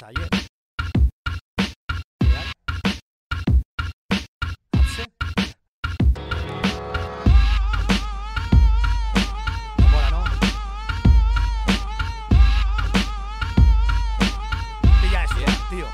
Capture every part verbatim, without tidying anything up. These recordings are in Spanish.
ayer. Real. Apse. Me mola, ¿no? Pilla eso, yeah, tío.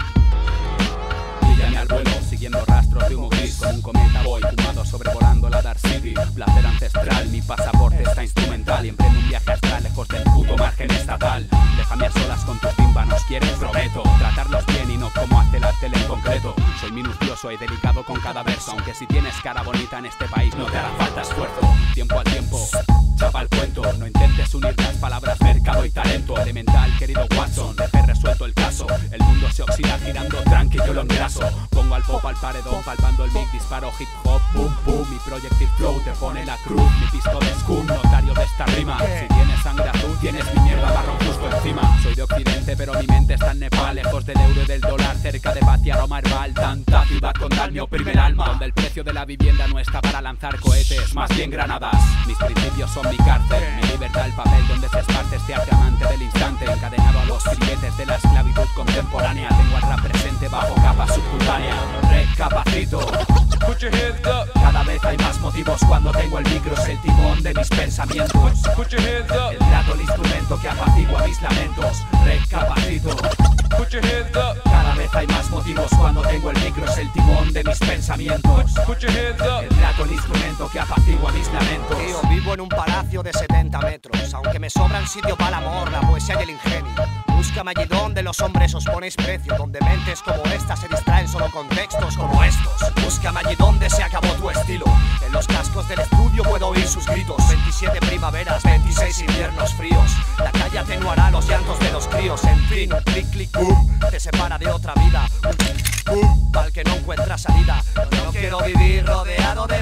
Píllame al vuelo, siguiendo rastros de humo gris. Como un cometa voy, fumado sobrevolando la Dark City. Placer ancestral, mi pasaporte está instrumental. Y emprendo un viaje astral lejos del puto margen estatal. Déjame a solas con tus tímpanos, ¿quieres? Prometo tratarlos bien y no como hace la tele en concreto. Soy minucioso y delicado con cada verso. Aunque si tienes cara bonita en este país no te hará falta esfuerzo. Tiempo al tiempo, chapa el cuento. No intentes unir las palabras mercado y talento. Elemental, querido Watson, dejé resuelto el caso. El mundo se oxida girando tranqui, yo lo engraso. Pongo al pop al paredón, palpando el mic, disparo hip hop, boom boom. Mi projectil flow te pone la cruz. Mi pisco de scum, notario de esta rima. Si tienes sangre azul, tienes mi mierda marrón justo encima. Soy de occidente pero mi mente está en Nepal. Lejos del euro y del dólar, cerca de Pati, aroma herbal. Tanta ciudad condal me oprime el alma. Donde el precio de la vivienda no está para lanzar cohetes, más bien granadas. Mis principios son mi cárcel, mi libertad el papel donde se esparce este arte amante del instante. Encadenado a los grilletes de la esclavitud contemporánea. Tengo al rap presente bajo capa subcutánea. Recapacito. Put your hands up. Cada vez hay más motivos cuando tengo el micro. Es el timón de mis pensamientos. Put your hands up. El plato, el instrumento que apacigua mis lamentos. Recapacito. Put your hands up. Cada vez hay más motivos cuando tengo el micro. Es el timón de mis pensamientos. Put your hands up. El plato, el instrumento que apacigua mis lamentos. Tío, vivo en un palacio de setenta metros. Aunque me sobran sitio para el amor, la poesía y el ingenio. Búscame allí donde los hombres os ponéis precio. Donde mentes como esta se distraen solo con textos como estos. Búscame allí donde se acabó tu estilo. En los cascos del estudio puedo oír sus gritos. veintisiete primaveras, veintiséis inviernos fríos. La calle atenuará los llantos de los críos. En fin, un clic, clic, boom, te separa de otra vida. Un boom, pa'l que no encuentra salida. No quiero vivir rodeado de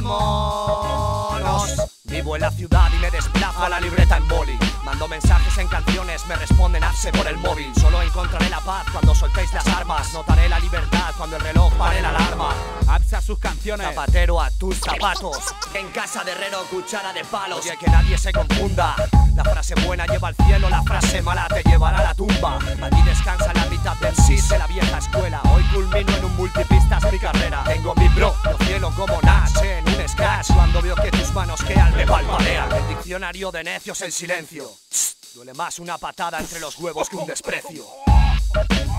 monos. Vivo en la ciudad y me desplazo a la libreta en boli. Mando mensajes en canciones, me responden apse por el móvil. Solo encontraré la paz cuando soltéis las armas. Notaré la libertad cuando el reloj pare la alarma. Apse a sus canciones. Zapatero a tus zapatos. En casa de herrero, cuchara de palos. Oye, que nadie se confunda. La frase buena lleva al cielo, la frase mala te llevará a la tumba. Aquí descansa la mitad del sí de la vieja escuela. Hoy culmino en un multipistas mi carrera. Tengo mi propio cielo como Nash en un scratch. Cuando veo que tus manos que al me palpadean. El diccionario de necios el silencio. Duele más una patada entre los huevos que un desprecio.